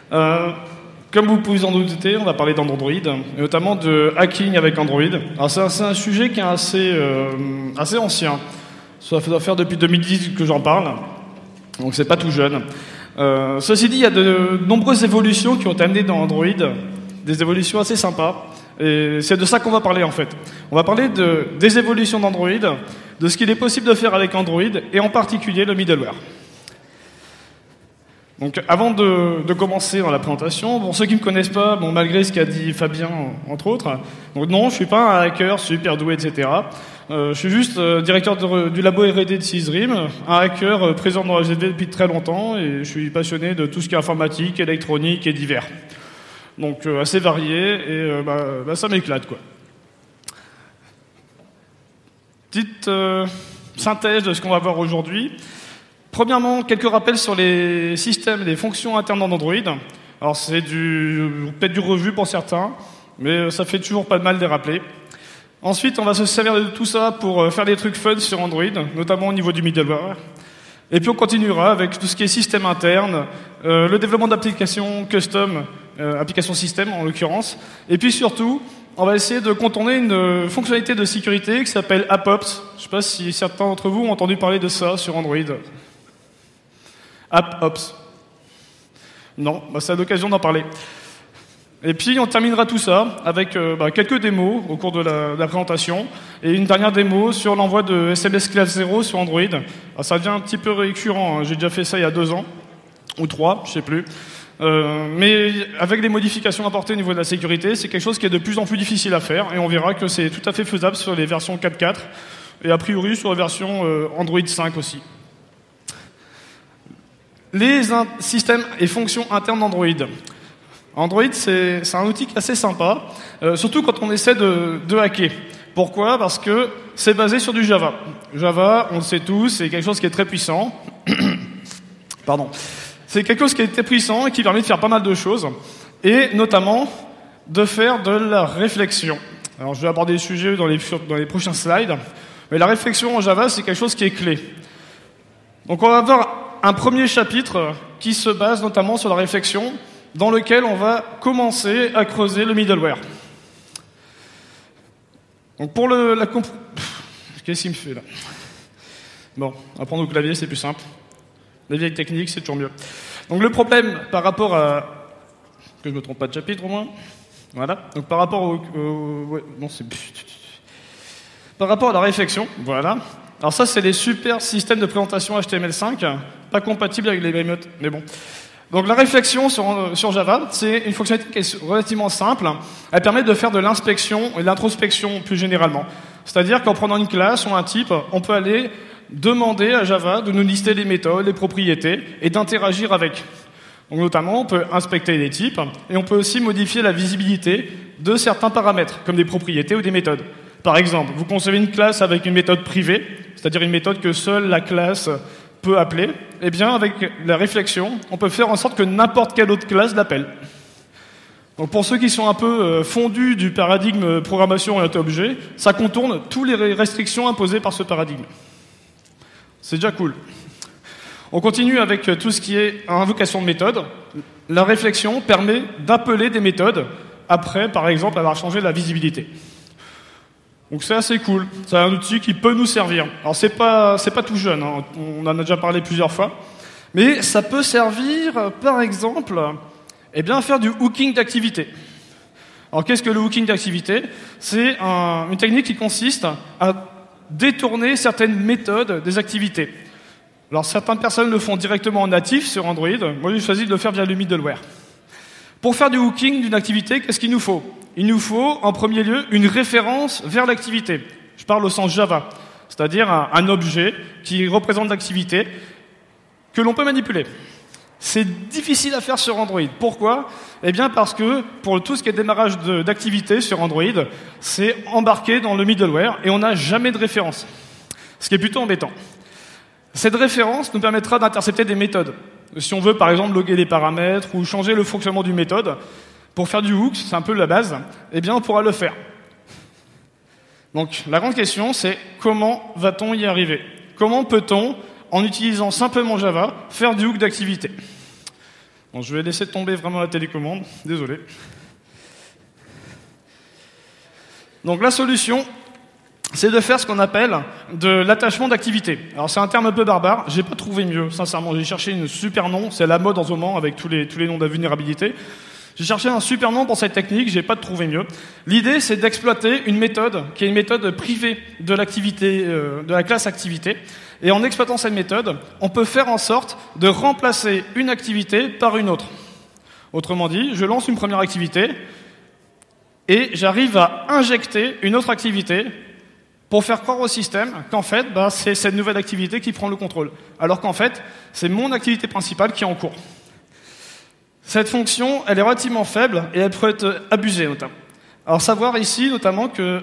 Euh, Comme vous pouvez en douter, on va parler d'Android, et notamment de hacking avec Android. Alors c'est un sujet qui est assez ancien. Ça doit faire depuis 2010 que j'en parle, donc c'est pas tout jeune. Ceci dit, il y a de nombreuses évolutions qui ont été amenées dans Android, des évolutions assez sympas. Et c'est de ça qu'on va parler en fait. On va parler des évolutions d'Android, de ce qu'il est possible de faire avec Android, et en particulier le middleware. Donc, avant de commencer dans la présentation, pour ceux qui ne me connaissent pas, bon, malgré ce qu'a dit Fabien, entre autres, donc non, je ne suis pas un hacker super doué, etc. Je suis juste directeur du labo R&D de Cysrim, un hacker présent dans la GD depuis très longtemps, et je suis passionné de tout ce qui est informatique, électronique et divers. Donc, assez varié, et ça m'éclate, quoi. Petite synthèse de ce qu'on va voir aujourd'hui. Premièrement, quelques rappels sur les systèmes et les fonctions internes d'Android. Alors c'est peut-être du revu pour certains, mais ça fait toujours pas de mal de les rappeler. Ensuite, on va se servir de tout ça pour faire des trucs fun sur Android, notamment au niveau du middleware. Et puis on continuera avec tout ce qui est système interne, le développement d'applications custom, applications système en l'occurrence. Et puis surtout, on va essayer de contourner une fonctionnalité de sécurité qui s'appelle AppOps. Je ne sais pas si certains d'entre vous ont entendu parler de ça sur Android. AppOps. Non, c'est l'occasion d'en parler. Et puis on terminera tout ça avec quelques démos au cours de la présentation et une dernière démo sur l'envoi de SMS classe 0 sur Android. Alors, ça devient un petit peu récurrent, hein. J'ai déjà fait ça il y a 2 ans, ou 3, je sais plus. Mais avec les modifications apportées au niveau de la sécurité, c'est quelque chose qui est de plus en plus difficile à faire et on verra que c'est tout à fait faisable sur les versions 4.4 et a priori sur la version Android 5 aussi. Les systèmes et fonctions internes d'Android. Android, c'est un outil assez sympa, surtout quand on essaie de hacker. Pourquoi? Parce que c'est basé sur du Java. Java, on le sait tous, c'est quelque chose qui est très puissant. Pardon. C'est quelque chose qui est très puissant et qui permet de faire pas mal de choses, et notamment de faire de la réflexion. Alors je vais aborder le sujet dans les prochains slides, mais la réflexion en Java, c'est quelque chose qui est clé. Donc on va voir un premier chapitre qui se base notamment sur la réflexion, dans lequel on va commencer à creuser le middleware. Donc pour qu'est-ce qu'il me fait là? Bon, on va prendre au clavier, c'est plus simple. Les vieilles techniques, c'est toujours mieux. Donc le problème par rapport à... Que je ne me trompe pas de chapitre au moins. Voilà. Donc par rapport par rapport à la réflexion, voilà. Alors ça, c'est les super systèmes de présentation HTML5, pas compatibles avec les Behemoth, mais bon. Donc la réflexion sur Java, c'est une fonctionnalité qui est relativement simple. Elle permet de faire de l'inspection et de l'introspection plus généralement. C'est-à-dire qu'en prenant une classe ou un type, on peut aller demander à Java de nous lister les méthodes, les propriétés et d'interagir avec. Donc notamment, on peut inspecter les types et on peut aussi modifier la visibilité de certains paramètres, comme des propriétés ou des méthodes. Par exemple, vous concevez une classe avec une méthode privée, c'est-à-dire une méthode que seule la classe peut appeler. Eh bien, avec la réflexion, on peut faire en sorte que n'importe quelle autre classe l'appelle. Donc pour ceux qui sont un peu fondus du paradigme programmation orientée-objet, ça contourne toutes les restrictions imposées par ce paradigme. C'est déjà cool. On continue avec tout ce qui est invocation de méthode. La réflexion permet d'appeler des méthodes après, par exemple, avoir changé la visibilité. Donc c'est assez cool. C'est un outil qui peut nous servir. Alors c'est pas tout jeune, hein. On en a déjà parlé plusieurs fois. Mais ça peut servir, par exemple, à faire du hooking d'activité. Alors qu'est-ce que le hooking d'activité? C'est une technique qui consiste à détourner certaines méthodes des activités. Alors certaines personnes le font directement en natif sur Android. Moi j'ai choisi de le faire via le middleware. Pour faire du hooking d'une activité, qu'est-ce qu'il nous faut? Il nous faut, en premier lieu, une référence vers l'activité. Je parle au sens Java, c'est-à-dire un objet qui représente l'activité que l'on peut manipuler. C'est difficile à faire sur Android. Pourquoi? Eh bien parce que pour tout ce qui est démarrage d'activité sur Android, c'est embarqué dans le middleware et on n'a jamais de référence. Ce qui est plutôt embêtant. Cette référence nous permettra d'intercepter des méthodes. Si on veut par exemple loguer des paramètres ou changer le fonctionnement d'une méthode, pour faire du hook, c'est un peu la base, eh bien on pourra le faire. Donc la grande question c'est comment va-t-on y arriver? Comment peut-on, en utilisant simplement Java, faire du hook d'activité? Bon, je vais laisser tomber vraiment la télécommande, désolé. Donc la solution, c'est de faire ce qu'on appelle de l'attachement d'activité. Alors c'est un terme un peu barbare, j'ai pas trouvé mieux, sincèrement. J'ai cherché un super nom, c'est la mode en ce moment avec tous les noms de vulnérabilité. J'ai cherché un super nom pour cette technique, j'ai pas trouvé mieux. L'idée, c'est d'exploiter une méthode qui est une méthode privée de l'activité, de la classe activité. Et en exploitant cette méthode, on peut faire en sorte de remplacer une activité par une autre. Autrement dit, je lance une première activité et j'arrive à injecter une autre activité pour faire croire au système qu'en fait, c'est cette nouvelle activité qui prend le contrôle. Alors qu'en fait, c'est mon activité principale qui est en cours. Cette fonction, elle est relativement faible et elle peut être abusée notamment. Alors savoir ici notamment que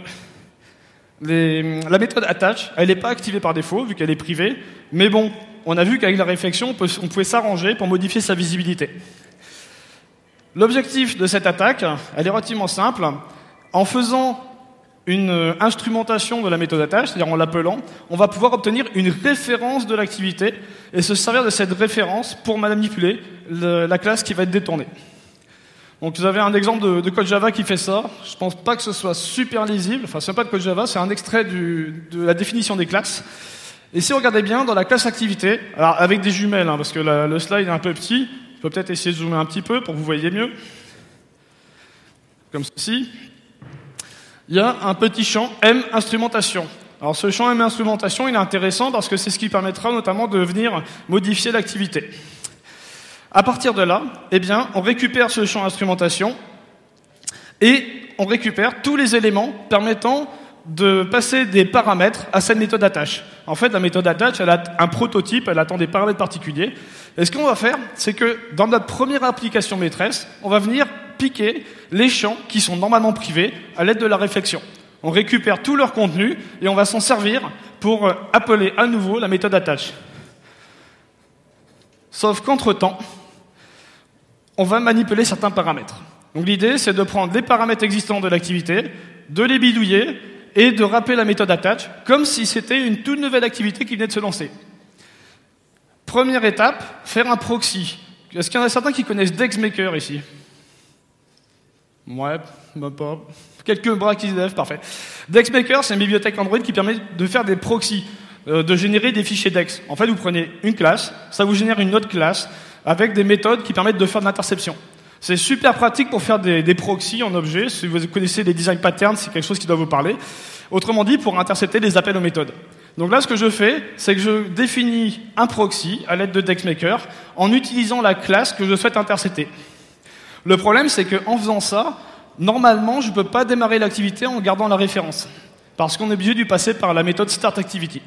la méthode attach, elle n'est pas activée par défaut vu qu'elle est privée, mais bon, on a vu qu'avec la réflexion, on pouvait s'arranger pour modifier sa visibilité. L'objectif de cette attaque, elle est relativement simple. En faisant une instrumentation de la méthode attach, c'est-à-dire en l'appelant, on va pouvoir obtenir une référence de l'activité et se servir de cette référence pour manipuler la classe qui va être détournée. Donc vous avez un exemple de code Java qui fait ça. Je pense pas que ce soit super lisible. Enfin, c'est pas de code Java, c'est un extrait de la définition des classes. Et si vous regardez bien, dans la classe activité, alors avec des jumelles, parce que le slide est un peu petit, je peux peut-être essayer de zoomer un petit peu pour que vous voyez mieux. Comme ceci. Il y a un petit champ M instrumentation. Alors ce champ M instrumentation, il est intéressant parce que c'est ce qui permettra notamment de venir modifier l'activité. À partir de là, eh bien, on récupère ce champ instrumentation et on récupère tous les éléments permettant de passer des paramètres à cette méthode attach. En fait, la méthode attach, elle a un prototype, elle attend des paramètres particuliers. Et ce qu'on va faire, c'est que dans notre première application maîtresse, on va venir piquer les champs qui sont normalement privés à l'aide de la réflexion. On récupère tout leur contenu et on va s'en servir pour appeler à nouveau la méthode attach. Sauf qu'entre-temps, on va manipuler certains paramètres. Donc l'idée, c'est de prendre les paramètres existants de l'activité, de les bidouiller et de rappeler la méthode attach comme si c'était une toute nouvelle activité qui venait de se lancer. Première étape, faire un proxy. Est-ce qu'il y en a certains qui connaissent DexMaker ici? Ouais, même pas. Quelques bras qui se lèvent, parfait. DexMaker, c'est une bibliothèque Android qui permet de faire des proxys, de générer des fichiers Dex. En fait, vous prenez une classe, ça vous génère une autre classe avec des méthodes qui permettent de faire de l'interception. C'est super pratique pour faire des proxys en objet. Si vous connaissez les design patterns, c'est quelque chose qui doit vous parler. Autrement dit, pour intercepter les appels aux méthodes. Donc là, ce que je fais, c'est que je définis un proxy à l'aide de DexMaker en utilisant la classe que je souhaite intercepter. Le problème, c'est qu'en faisant ça, normalement, je ne peux pas démarrer l'activité en gardant la référence. Parce qu'on est obligé de passer par la méthode startActivity.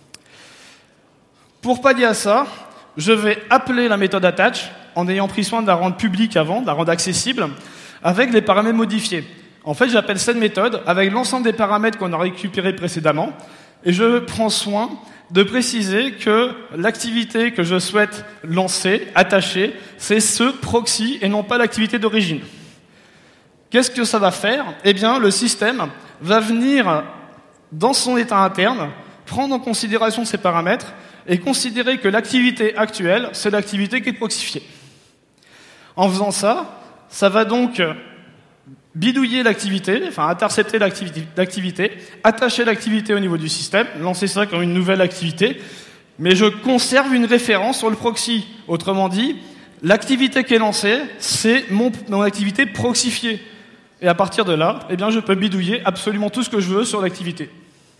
Pour pallier à ça, je vais appeler la méthode attach en ayant pris soin de la rendre publique avant, de la rendre accessible, avec les paramètres modifiés. En fait, j'appelle cette méthode avec l'ensemble des paramètres qu'on a récupérés précédemment, et je prends soin de préciser que l'activité que je souhaite lancer, attacher, c'est ce proxy et non pas l'activité d'origine. Qu'est-ce que ça va faire? Eh bien, le système va venir dans son état interne, prendre en considération ces paramètres et considérer que l'activité actuelle, c'est l'activité qui est proxifiée. En faisant ça, ça va donc bidouiller l'activité, enfin intercepter l'activité, attacher l'activité au niveau du système, lancer ça comme une nouvelle activité, mais je conserve une référence sur le proxy. Autrement dit, l'activité qui est lancée, c'est mon activité proxifiée. Et à partir de là, eh bien, je peux bidouiller absolument tout ce que je veux sur l'activité.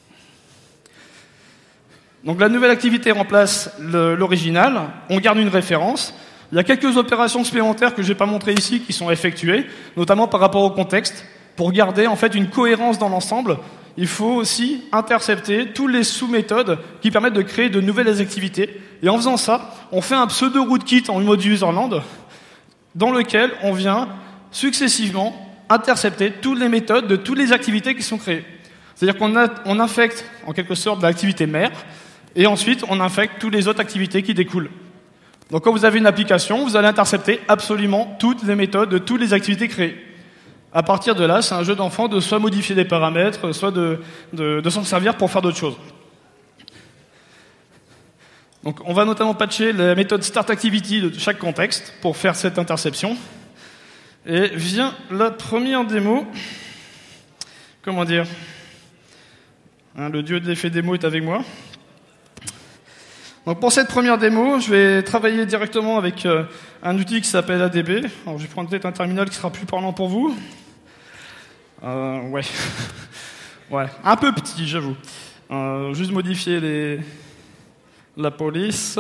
Donc la nouvelle activité remplace l'original, on garde une référence. Il y a quelques opérations supplémentaires que je n'ai pas montrées ici qui sont effectuées, notamment par rapport au contexte. Pour garder en fait une cohérence dans l'ensemble, il faut aussi intercepter tous les sous-méthodes qui permettent de créer de nouvelles activités. Et en faisant ça, on fait un pseudo-rootkit en mode userland dans lequel on vient successivement intercepter toutes les méthodes de toutes les activités qui sont créées. C'est-à-dire qu'on infecte en quelque sorte l'activité mère et ensuite on infecte toutes les autres activités qui découlent. Donc quand vous avez une application, vous allez intercepter absolument toutes les méthodes de toutes les activités créées. À partir de là, c'est un jeu d'enfant de soit modifier des paramètres, soit de s'en servir pour faire d'autres choses. Donc on va notamment patcher la méthode startActivity de chaque contexte pour faire cette interception. Et vient la première démo. Comment dire, hein, le dieu de l'effet démo est avec moi. Donc pour cette première démo, je vais travailler directement avec un outil qui s'appelle ADB. Alors je vais prendre peut-être un terminal qui sera plus parlant pour vous. Ouais. Ouais, un peu petit, j'avoue. Juste modifier la police.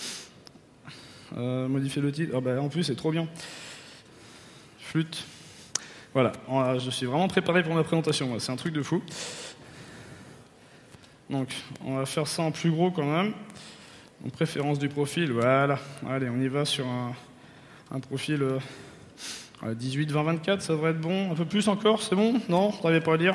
Modifier le titre. Ah bah, en plus, c'est trop bien. Flûte. Voilà, je suis vraiment préparé pour ma présentation. C'est un truc de fou. Donc, on va faire ça en plus gros quand même. En préférence du profil, voilà. Allez, on y va sur un profil 18, 20, 24, ça devrait être bon. Un peu plus encore, c'est bon? Non, vous n'arrivez pas à lire?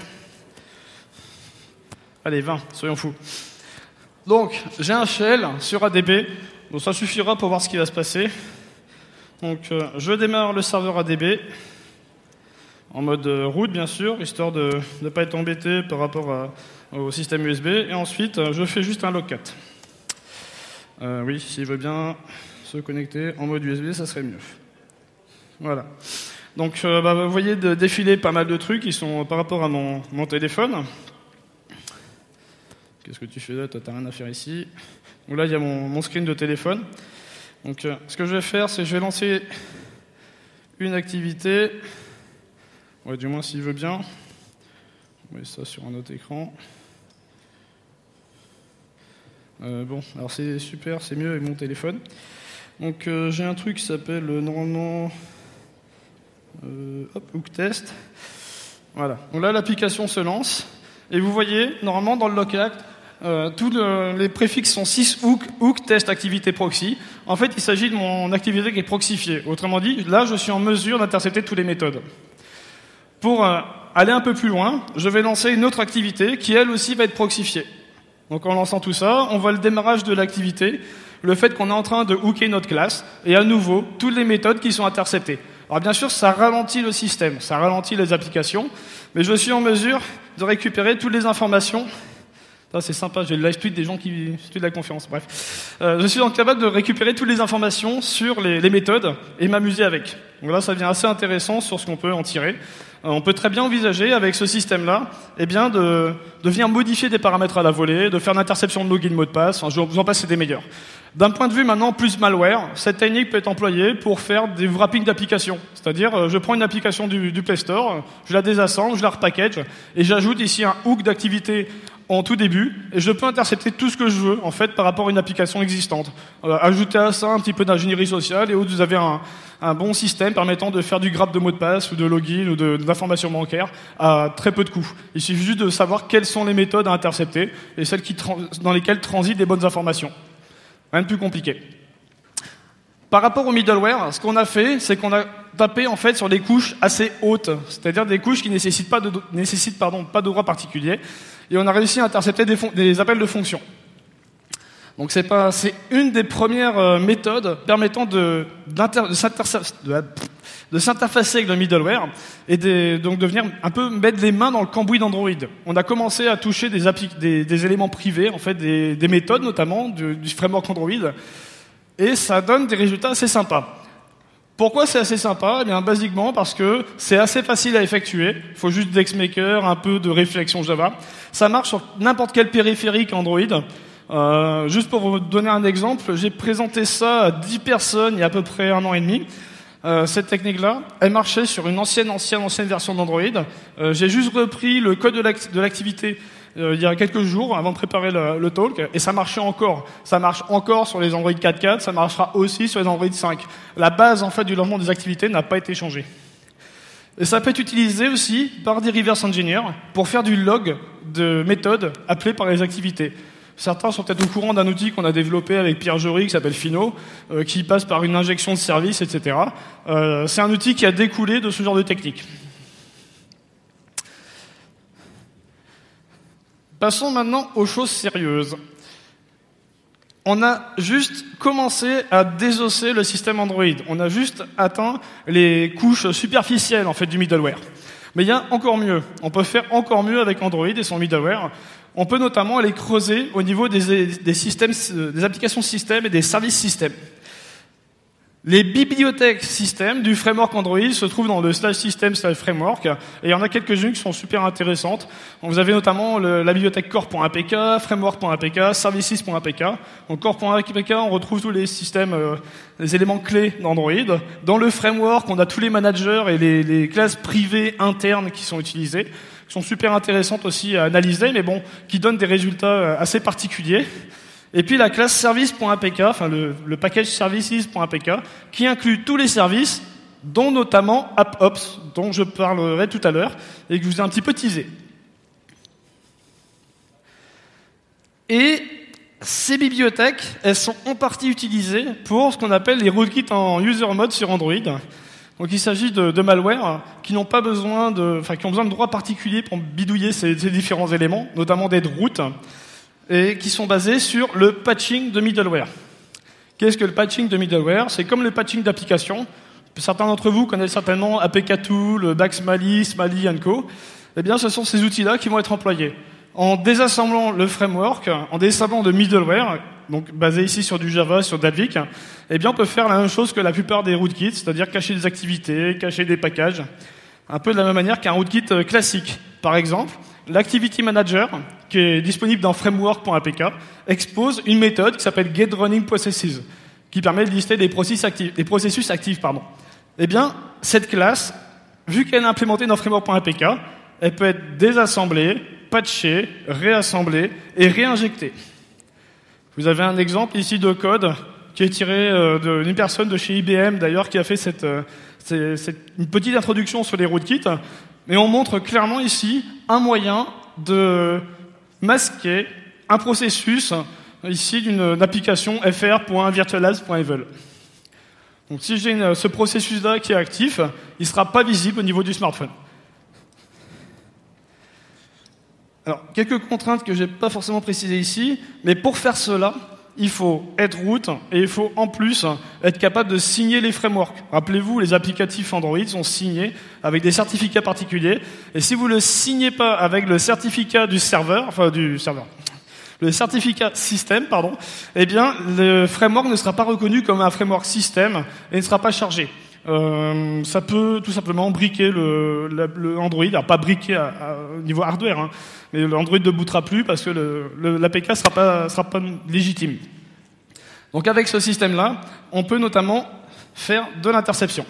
Allez, 20, soyons fous. Donc, j'ai un shell sur ADB, donc ça suffira pour voir ce qui va se passer. Donc, je démarre le serveur ADB, en mode root, bien sûr, histoire de ne pas être embêté par rapport au système USB. Et ensuite, je fais juste un logcat. Oui, s'il veut bien se connecter en mode USB, ça serait mieux. Voilà. Donc, vous voyez défiler pas mal de trucs qui sont par rapport à mon téléphone. Qu'est-ce que tu fais là? Toi, t'as rien à faire ici. Donc là, il y a mon screen de téléphone. Donc, ce que je vais faire, c'est que je vais lancer une activité. Ouais, du moins, s'il veut bien. On met ça sur un autre écran. Bon, alors c'est super, c'est mieux avec mon téléphone. Donc, j'ai un truc qui s'appelle normalement hook test. Voilà. Donc là, l'application se lance. Et vous voyez, normalement, dans le locAct, tous les préfixes sont syshook test activité proxy. En fait, il s'agit de mon activité qui est proxifiée. Autrement dit, là, je suis en mesure d'intercepter toutes les méthodes. Pour aller un peu plus loin, je vais lancer une autre activité qui, elle aussi, va être proxifiée. Donc, en lançant tout ça, on voit le démarrage de l'activité, le fait qu'on est en train de hooker notre classe, et à nouveau, toutes les méthodes qui sont interceptées. Alors, bien sûr, ça ralentit le système, ça ralentit les applications, mais je suis en mesure de récupérer toutes les informations. Ça, c'est sympa, j'ai le live tweet des gens qui suivent la conférence, bref. Je suis donc capable de récupérer toutes les informations sur les méthodes et m'amuser avec. Donc là, ça devient assez intéressant sur ce qu'on peut en tirer. On peut très bien envisager, avec ce système-là, eh bien, de venir modifier des paramètres à la volée, de faire l'interception de login mot de passe, enfin, je vous en passe, c'est des meilleurs. D'un point de vue maintenant plus malware, cette technique peut être employée pour faire des wrappings d'applications. C'est-à-dire, je prends une application du Play Store, je la désassemble, je la repackage, et j'ajoute ici un hook d'activité en tout début, et je peux intercepter tout ce que je veux, en fait, par rapport à une application existante. Ajouter à ça un petit peu d'ingénierie sociale, et où vous avez un bon système permettant de faire du grab de mots de passe, ou de login, ou d'informations bancaires, à très peu de coûts. Il suffit juste de savoir quelles sont les méthodes à intercepter, et celles dans lesquelles transitent les bonnes informations. Rien de plus compliqué. Par rapport au middleware, ce qu'on a fait, c'est qu'on a tapé en fait sur des couches assez hautes, c'est-à-dire des couches qui nécessitent pas de droit particulier, et on a réussi à intercepter des appels de fonctions. Donc c'est une des premières méthodes permettant de s'interfacer avec le middleware et donc de venir un peu mettre les mains dans le cambouis d'Android. On a commencé à toucher des éléments privés, en fait des méthodes notamment du framework Android, et ça donne des résultats assez sympas. Pourquoi c'est assez sympa? Eh bien, basiquement parce que c'est assez facile à effectuer. Il faut juste d'XMaker, un peu de réflexion Java. Ça marche sur n'importe quel périphérique Android. Juste pour vous donner un exemple, j'ai présenté ça à 10 personnes il y a à peu près 1 an et demi. Cette technique-là, elle marchait sur une ancienne version d'Android. J'ai juste repris le code de l'activité il y a quelques jours avant de préparer le talk, et ça marchait encore. Ça marche encore sur les Android 4.4, ça marchera aussi sur les Android 5. La base en fait du lancement des activités n'a pas été changée. Et ça peut être utilisé aussi par des reverse engineers pour faire du log de méthodes appelées par les activités. Certains sont peut-être au courant d'un outil qu'on a développé avec Pierre Jory qui s'appelle Fino, qui passe par une injection de services, etc. C'est un outil qui a découlé de ce genre de technique. Passons maintenant aux choses sérieuses. On a juste commencé à désosser le système Android. On a juste atteint les couches superficielles en fait du middleware. Mais il y a encore mieux. On peut faire encore mieux avec Android et son middleware. On peut notamment aller creuser au niveau des systèmes, des applications système et des services système. Les bibliothèques système du framework Android se trouvent dans le /system/framework, et il y en a quelques-unes qui sont super intéressantes. Vous avez notamment la bibliothèque core.apk, framework.apk, services.apk. Donc core.apk, on retrouve tous les systèmes, les éléments clés d'Android. Dans le framework, on a tous les managers et les classes privées internes qui sont utilisées, qui sont super intéressantes aussi à analyser, mais bon, qui donnent des résultats assez particuliers. Et puis la classe service.apk, enfin le package services.apk, qui inclut tous les services, dont notamment AppOps, dont je parlerai tout à l'heure, et que je vous ai un petit peu teasé. Et ces bibliothèques, elles sont en partie utilisées pour ce qu'on appelle les rootkits en user mode sur Android. Donc il s'agit de malware qui n'ont pas besoin qui ont besoin de droits particuliers pour bidouiller ces différents éléments, notamment des routes, et qui sont basés sur le patching de middleware. Qu'est-ce que le patching de middleware? C'est comme le patching d'application. Certains d'entre vous connaissent certainement APK-Tool, Backsmally, Smally & Co. Eh bien, ce sont ces outils-là qui vont être employés. En désassemblant le framework, en désassemblant le middleware, donc basé ici sur du Java, sur Dalvik, eh bien, on peut faire la même chose que la plupart des rootkits, c'est-à-dire cacher des activités, cacher des packages, un peu de la même manière qu'un rootkit classique. Par exemple, l'Activity Manager, qui est disponible dans framework.apk, expose une méthode qui s'appelle getRunningProcesses, qui permet de lister des processus actifs. Eh bien, cette classe, vu qu'elle est implémentée dans framework.apk, elle peut être désassemblée, patchée, réassemblée et réinjectée. Vous avez un exemple ici de code qui est tiré d'une personne de chez IBM, d'ailleurs, qui a fait une petite introduction sur les rootkits. Mais on montre clairement ici un moyen de masquer un processus ici d'une application fr.virtuallabs.eval. Donc si j'ai ce processus-là qui est actif, il ne sera pas visible au niveau du smartphone. Alors, quelques contraintes que je n'ai pas forcément précisées ici, mais pour faire cela, il faut être root et il faut en plus être capable de signer les frameworks. Rappelez-vous, les applicatifs Android sont signés avec des certificats particuliers. Et si vous ne le signez pas avec le certificat du serveur, le certificat système, eh bien, le framework ne sera pas reconnu comme un framework système et ne sera pas chargé. Ça peut tout simplement briquer le Android, alors pas briquer au niveau hardware, hein, mais l'Android ne bootera plus parce que l'APK sera pas légitime. Donc avec ce système-là, on peut notamment faire de l'interception.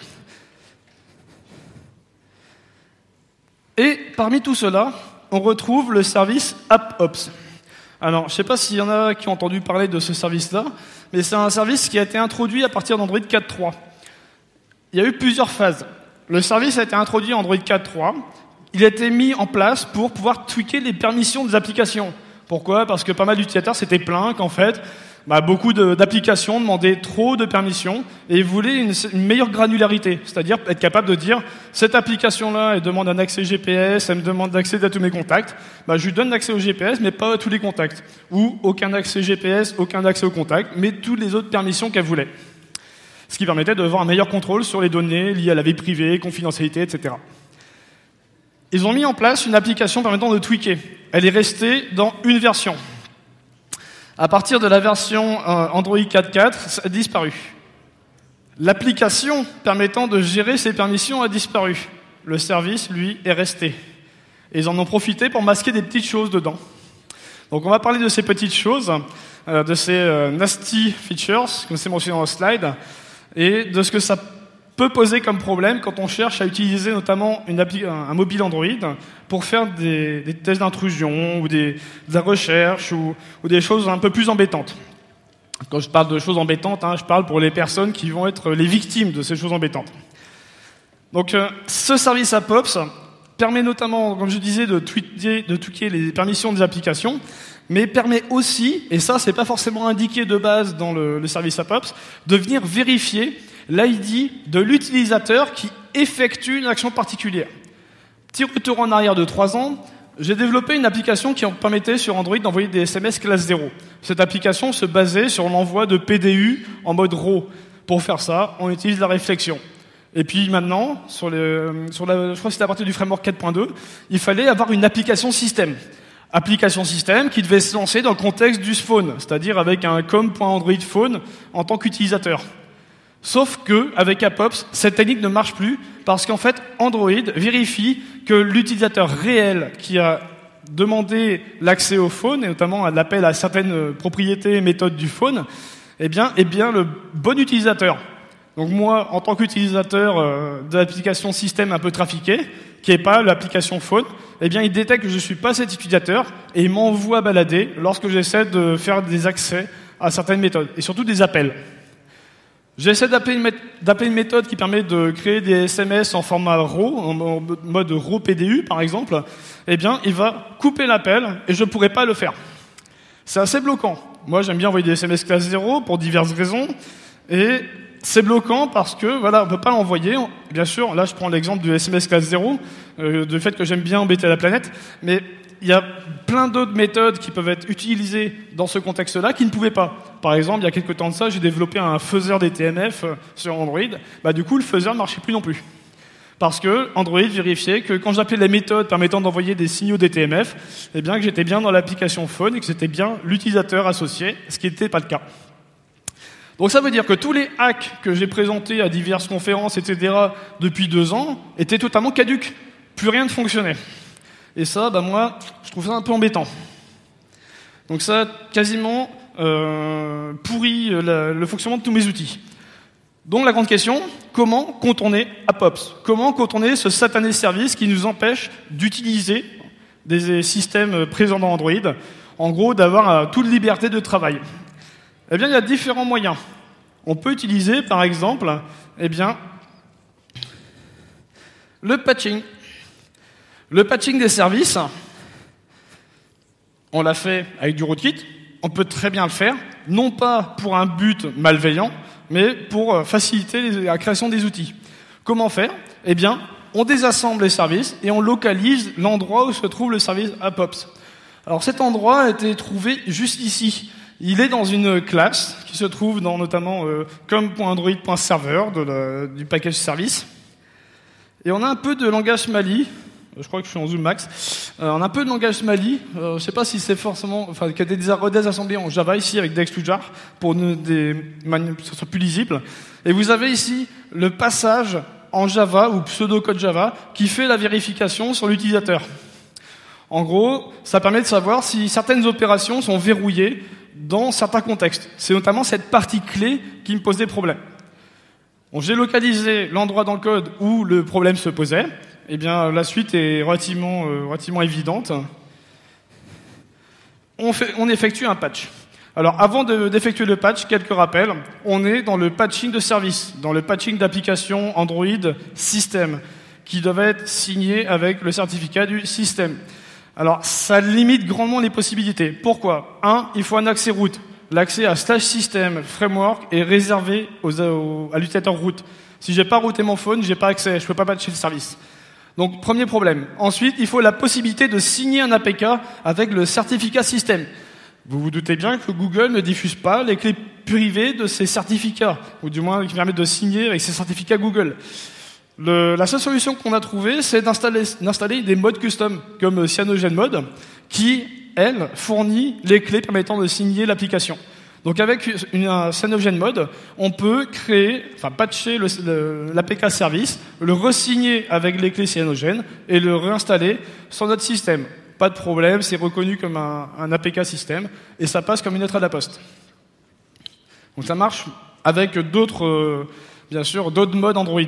Et parmi tout cela, on retrouve le service AppOps. Alors, je ne sais pas s'il y en a qui ont entendu parler de ce service-là, mais c'est un service qui a été introduit à partir d'Android 4.3. Il y a eu plusieurs phases. Le service a été introduit en Android 4.3. Il a été mis en place pour pouvoir tweaker les permissions des applications. Pourquoi? Parce que pas mal d'utilisateurs s'étaient plaints qu'en fait, beaucoup d'applications demandaient trop de permissions et ils voulaient une meilleure granularité. C'est-à-dire être capable de dire, cette application-là, elle demande un accès GPS, elle me demande d'accéder à tous mes contacts. Je lui donne l'accès au GPS, mais pas à tous les contacts. Ou aucun accès GPS, aucun accès aux contacts, mais toutes les autres permissions qu'elle voulait. Ce qui permettait d'avoir un meilleur contrôle sur les données liées à la vie privée, confidentialité, etc. Ils ont mis en place une application permettant de tweaker. Elle est restée dans une version. À partir de la version Android 4.4, ça a disparu. L'application permettant de gérer ces permissions a disparu. Le service, lui, est resté. Et ils en ont profité pour masquer des petites choses dedans. Donc on va parler de ces petites choses, de ces nasty features, comme c'est mentionné dans le slide, et de ce que ça peut poser comme problème quand on cherche à utiliser notamment un mobile Android pour faire des tests d'intrusion ou de la recherche ou des choses un peu plus embêtantes. Quand je parle de choses embêtantes, je parle pour les personnes qui vont être les victimes de ces choses embêtantes. Donc ce service AppOps permet notamment, comme je disais, de tweaker les permissions des applications, mais permet aussi, et ça c'est pas forcément indiqué de base dans le service AppOps, de venir vérifier l'ID de l'utilisateur qui effectue une action particulière. Petit retour en arrière de 3 ans, j'ai développé une application qui permettait sur Android d'envoyer des SMS classe 0. Cette application se basait sur l'envoi de PDU en mode RAW. Pour faire ça, on utilise la réflexion. Et puis maintenant, je crois que c'était à partir du framework 4.2, il fallait avoir une application système. application système qui devait se lancer dans le contexte du phone, c'est-à-dire avec un com.android phone en tant qu'utilisateur. Sauf que, avec AppOps, cette technique ne marche plus parce qu'en fait, Android vérifie que l'utilisateur réel qui a demandé l'accès au phone, et notamment l'appel à certaines propriétés et méthodes du phone, est bien le bon utilisateur. Donc moi, en tant qu'utilisateur de l'application système un peu trafiquée, qui n'est pas l'application phone, eh bien il détecte que je ne suis pas cet utilisateur et il m'envoie balader lorsque j'essaie de faire des accès à certaines méthodes, et surtout des appels. J'essaie d'appeler une méthode qui permet de créer des SMS en format RAW, en mode RAW PDU par exemple, eh bien il va couper l'appel et je ne pourrai pas le faire. C'est assez bloquant. Moi j'aime bien envoyer des SMS classe 0 pour diverses raisons, et c'est bloquant parce que voilà, on ne peut pas l'envoyer. Bien sûr, là je prends l'exemple du SMS classe 0, du fait que j'aime bien embêter la planète, mais il y a plein d'autres méthodes qui peuvent être utilisées dans ce contexte-là qui ne pouvaient pas. Par exemple, il y a quelques temps de ça, j'ai développé un faiseur DTMF sur Android. Du coup, le faiseur ne marchait plus non plus. Parce que Android vérifiait que quand j'appelais les méthodes permettant d'envoyer des signaux DTMF, eh bien que j'étais bien dans l'application phone et que c'était bien l'utilisateur associé, ce qui n'était pas le cas. Donc ça veut dire que tous les hacks que j'ai présentés à diverses conférences, etc., depuis 2 ans, étaient totalement caduques. Plus rien ne fonctionnait. Et ça, moi, je trouve ça un peu embêtant. Donc ça a quasiment pourri le fonctionnement de tous mes outils. Donc la grande question, comment contourner AppOps? Comment contourner ce satané service qui nous empêche d'utiliser des systèmes présents dans Android, en gros d'avoir toute liberté de travail? Eh bien, il y a différents moyens. On peut utiliser, par exemple, le patching. Le patching des services, on l'a fait avec du rootkit, on peut très bien le faire, non pas pour un but malveillant, mais pour faciliter la création des outils. Comment faire? Eh bien, on désassemble les services et on localise l'endroit où se trouve le service AppOps. Alors cet endroit a été trouvé juste ici. Il est dans une classe qui se trouve dans notamment com.android.server du package service. Et on a un peu de langage Mali. Je crois que je suis en zoom max. On a un peu de langage Mali. Je ne sais pas si c'est forcément, qui a été redésassemblé en Java ici avec Dex2Jar pour que ce soit plus lisible. Et vous avez ici le passage en Java ou pseudo-code Java qui fait la vérification sur l'utilisateur. En gros, ça permet de savoir si certaines opérations sont verrouillées dans certains contextes. C'est notamment cette partie clé qui me pose des problèmes. Bon, j'ai localisé l'endroit dans le code où le problème se posait. Eh bien, la suite est relativement évidente. On effectue un patch. Alors, avant d'effectuer le patch, quelques rappels. On est dans le patching de service, dans le patching d'application Android système, qui doit être signé avec le certificat du système. Alors, ça limite grandement les possibilités. Pourquoi? Il faut un accès root. L'accès à /system framework est réservé à l'utilisateur root. Si j'ai pas routé mon phone, j'ai pas accès, je peux pas patcher le service. Donc, premier problème. Ensuite, il faut la possibilité de signer un APK avec le certificat système. Vous vous doutez bien que Google ne diffuse pas les clés privées de ses certificats, ou du moins qui permettent de signer avec ses certificats Google. La seule solution qu'on a trouvée, c'est d'installer des modes custom, comme CyanogenMod, qui, elle, fournit les clés permettant de signer l'application. Donc avec un CyanogenMod, on peut patcher l'APK service, le resigner avec les clés Cyanogen et le réinstaller sur notre système. Pas de problème, c'est reconnu comme un APK système et ça passe comme une lettre à la poste. Donc ça marche avec d'autres modes Android.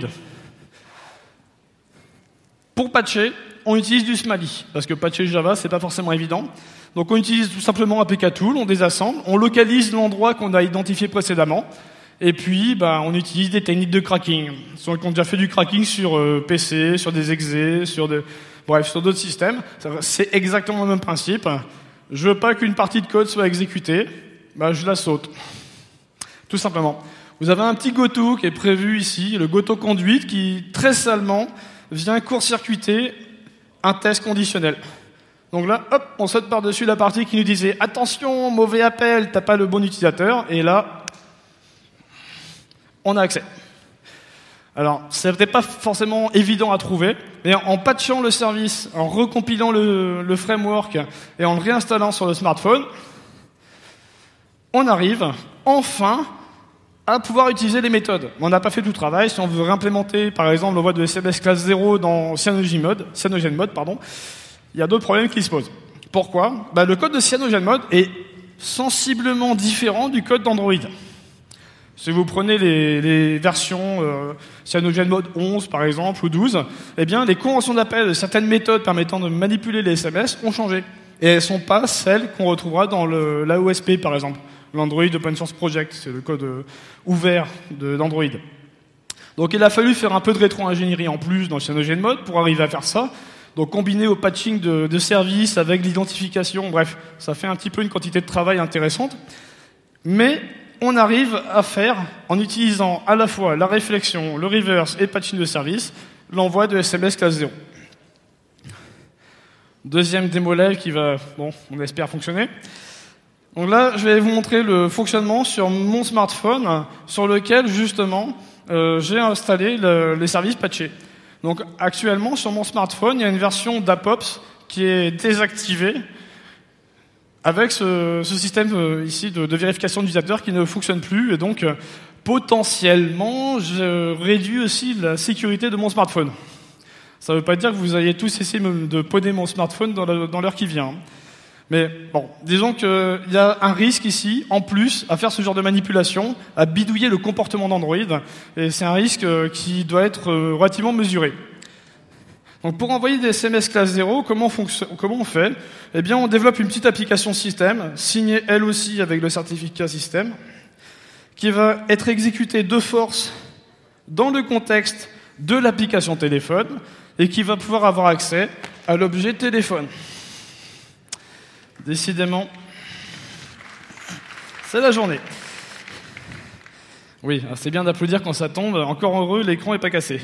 Pour patcher, on utilise du Smally, parce que patcher Java, c'est pas forcément évident. Donc on utilise tout simplement APK Tool, on désassemble, on localise l'endroit qu'on a identifié précédemment, et puis on utilise des techniques de cracking. Ceux qui ont déjà fait du cracking sur PC, sur des exés, sur d'autres systèmes, c'est exactement le même principe. Je veux pas qu'une partie de code soit exécutée, je la saute. Tout simplement. Vous avez un petit goto qui est prévu ici, le goto conduite, qui très salement vient court-circuiter un test conditionnel. Donc là, hop, on saute par-dessus la partie qui nous disait « Attention, mauvais appel, t'as pas le bon utilisateur », et là, on a accès. Alors, c'est peut-être pas forcément évident à trouver, mais en patchant le service, en recompilant le framework et en le réinstallant sur le smartphone, on arrive enfin à pouvoir utiliser les méthodes. On n'a pas fait tout le travail. Si on veut réimplémenter, par exemple, l'envoi de SMS classe 0 dans CyanogenMod, il y a d'autres problèmes qui se posent. Pourquoi? Le code de CyanogenMod est sensiblement différent du code d'Android. Si vous prenez les versions CyanogenMod 11, par exemple, ou 12, eh bien, les conventions d'appel de certaines méthodes permettant de manipuler les SMS ont changé. Et elles ne sont pas celles qu'on retrouvera dans l'AOSP, par exemple. L'Android Open Source Project, c'est le code ouvert d'Android. Donc il a fallu faire un peu de rétro-ingénierie en plus dans le CyanogenMod pour arriver à faire ça. Donc combiner au patching de services avec l'identification, bref, ça fait un petit peu une quantité de travail intéressante. Mais on arrive à faire, en utilisant à la fois la réflexion, le reverse et le patching de service, l'envoi de SMS classe 0. Deuxième démo live qui va, on espère fonctionner. Donc là, je vais vous montrer le fonctionnement sur mon smartphone, sur lequel, justement, j'ai installé les services patchés. Donc actuellement, sur mon smartphone, il y a une version d'AppOps qui est désactivée, avec ce système ici de vérification d'utilisateur qui ne fonctionne plus, et donc potentiellement, je réduis aussi la sécurité de mon smartphone. Ça ne veut pas dire que vous allez tous essayer de podder mon smartphone dans l'heure qui vient. Mais bon, disons qu'il y a un risque ici, en plus, à faire ce genre de manipulation, à bidouiller le comportement d'Android, et c'est un risque qui doit être relativement mesuré. Donc pour envoyer des SMS classe 0, comment on fait? Eh bien, on développe une petite application système, signée elle aussi avec le certificat système, qui va être exécutée de force dans le contexte de l'application téléphone, et qui va pouvoir avoir accès à l'objet téléphone. Décidément, c'est la journée. Oui, c'est bien d'applaudir quand ça tombe. Encore heureux, l'écran n'est pas cassé.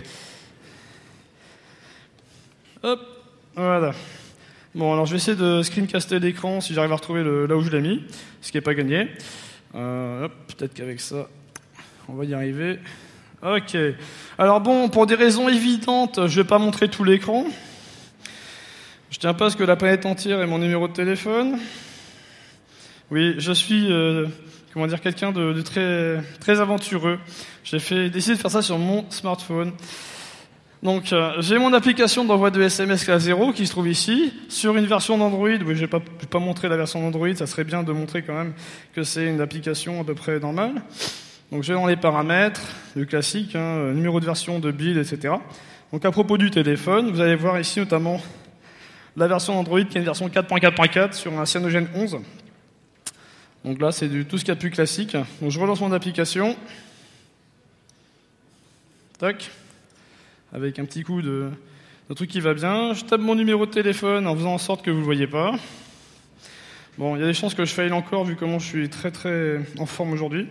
Hop, voilà. Bon, alors je vais essayer de screencaster l'écran si j'arrive à retrouver là où je l'ai mis, ce qui n'est pas gagné. Hop, peut-être qu'avec ça, on va y arriver. Ok. Alors bon, pour des raisons évidentes, je ne vais pas montrer tout l'écran. Je tiens pas à ce que la planète entière ait mon numéro de téléphone. Oui, je suis, quelqu'un de très, très aventureux. J'ai décidé de faire ça sur mon smartphone. Donc, j'ai mon application d'envoi de SMS classe 0 qui se trouve ici, sur une version d'Android. Oui, je vais pas montrer la version d'Android, ça serait bien de montrer quand même que c'est une application à peu près normale. Donc, j'ai dans les paramètres, le classique, numéro de version de build, etc. Donc, à propos du téléphone, vous allez voir ici notamment la version Android qui est une version 4.4.4 sur un Cyanogen 11. Donc là, c'est tout ce qu'il y a de plus classique. Donc je relance mon application. Tac. Avec un petit coup de truc qui va bien. Je tape mon numéro de téléphone en faisant en sorte que vous ne le voyez pas. Bon, il y a des chances que je faille encore vu comment je suis très très en forme aujourd'hui.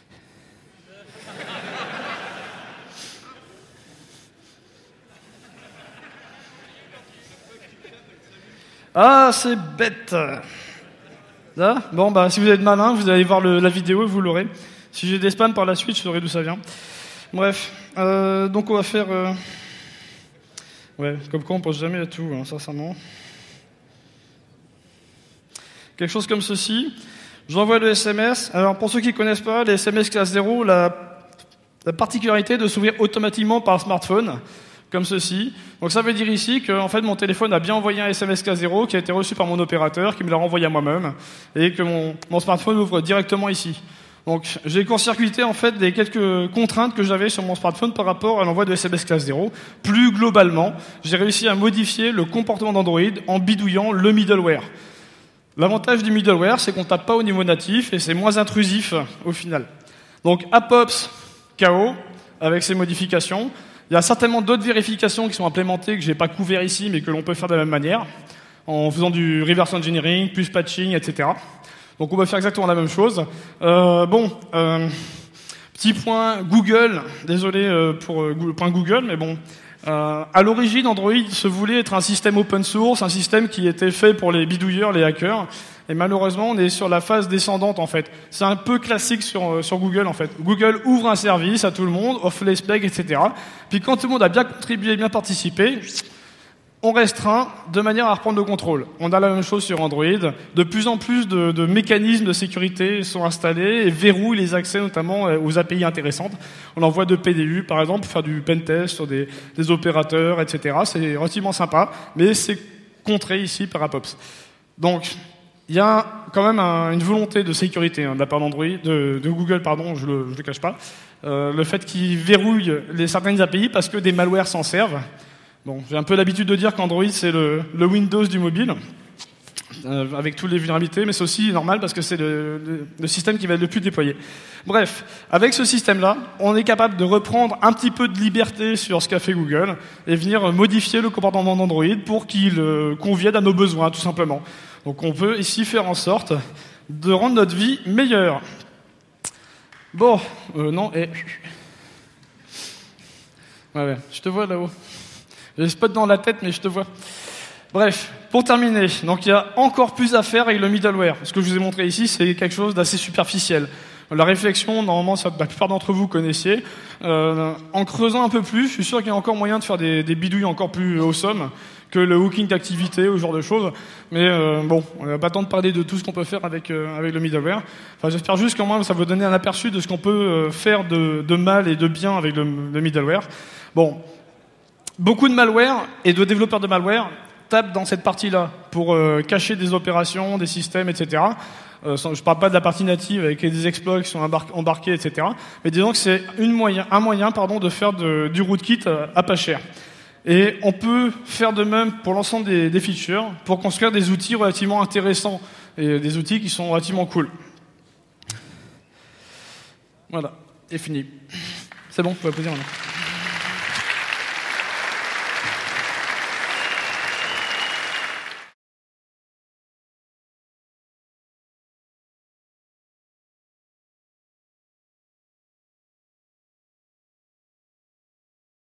Ah, c'est bête. Là, bon, si vous êtes malin, vous allez voir la vidéo et vous l'aurez. Si j'ai des spams par la suite, je saurai d'où ça vient. Bref, donc on va faire... Ouais, comme quoi on pense jamais à tout, sincèrement. Quelque chose comme ceci. J'envoie le SMS. Alors, pour ceux qui ne connaissent pas, les SMS classe 0, la particularité de s'ouvrir automatiquement par smartphone, comme ceci. Donc ça veut dire ici que en fait, mon téléphone a bien envoyé un SMS classe 0 qui a été reçu par mon opérateur, qui me l'a renvoyé à moi-même, et que mon smartphone ouvre directement ici. Donc j'ai court-circuité en fait des quelques contraintes que j'avais sur mon smartphone par rapport à l'envoi de SMS classe 0. Plus globalement, j'ai réussi à modifier le comportement d'Android en bidouillant le middleware. L'avantage du middleware, c'est qu'on ne tape pas au niveau natif et c'est moins intrusif au final. Donc AppOps KO avec ces modifications. Il y a certainement d'autres vérifications qui sont implémentées que je n'ai pas couvert ici, mais que l'on peut faire de la même manière, en faisant du reverse engineering, plus patching, etc. Donc on va faire exactement la même chose. Petit point Google, désolé pour point Google, mais bon, À l'origine, Android se voulait être un système open source, un système qui était fait pour les bidouilleurs, les hackers. Et malheureusement, on est sur la phase descendante, en fait. C'est un peu classique sur Google, en fait. Google ouvre un service à tout le monde, offre les specs, etc. Puis quand tout le monde a bien contribué, bien participé, on restreint de manière à reprendre le contrôle. On a la même chose sur Android. De plus en plus de mécanismes de sécurité sont installés et verrouillent les accès notamment aux API intéressantes. On envoie de PDU, par exemple, pour faire du pentest sur des opérateurs, etc. C'est relativement sympa, mais c'est contré ici par AppOps. Donc, il y a quand même une volonté de sécurité de la part d'Android, de Google, pardon, je le cache pas. Le fait qu'ils verrouillent certaines API parce que des malwares s'en servent. Bon, j'ai un peu l'habitude de dire qu'Android, c'est le Windows du mobile, avec toutes les vulnérabilités, mais c'est aussi normal parce que c'est le système qui va être le plus déployé. Bref, avec ce système-là, on est capable de reprendre un petit peu de liberté sur ce qu'a fait Google et venir modifier le comportement d'Android pour qu'il convienne à nos besoins, tout simplement. Donc on peut ici faire en sorte de rendre notre vie meilleure. Bon, non, et... Ouais, je te vois là-haut. J'ai le spot dans la tête, mais je te vois. Bref, pour terminer, donc il y a encore plus à faire avec le middleware. Ce que je vous ai montré ici, c'est quelque chose d'assez superficiel. La réflexion, normalement, la plupart d'entre vous connaissiez. En creusant un peu plus, je suis sûr qu'il y a encore moyen de faire des bidouilles encore plus awesome que le hooking d'activité ou ce genre de choses. Mais bon, on n'a pas le temps de parler de tout ce qu'on peut faire avec le middleware. Enfin, j'espère juste qu'au moins ça va vous donner un aperçu de ce qu'on peut faire de mal et de bien avec le middleware. Bon. Beaucoup de malware et de développeurs de malware tapent dans cette partie-là pour cacher des opérations, des systèmes, etc. Je ne parle pas de la partie native avec des exploits qui sont embarqués, etc. Mais disons que c'est un moyen de faire du rootkit à pas cher. Et on peut faire de même pour l'ensemble des features pour construire des outils relativement intéressants et des outils qui sont relativement cool. Voilà, c'est fini. C'est bon, vous pouvez applaudir maintenant.